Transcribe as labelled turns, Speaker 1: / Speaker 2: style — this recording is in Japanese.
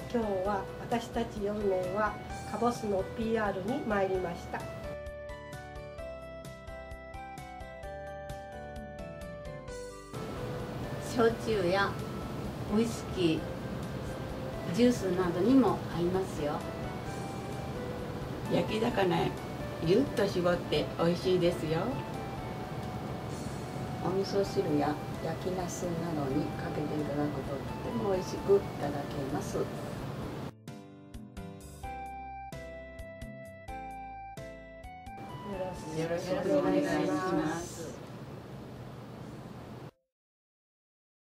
Speaker 1: 今日は私たち4名はかぼすの PR に参りました。
Speaker 2: 焼酎やウイスキー、ジュースなどにも合いますよ。
Speaker 3: 焼き魚ぎゅっと絞って美味しいですよ。
Speaker 4: お味噌汁や焼きナスなどにかけていただくととても美味しくいただけます。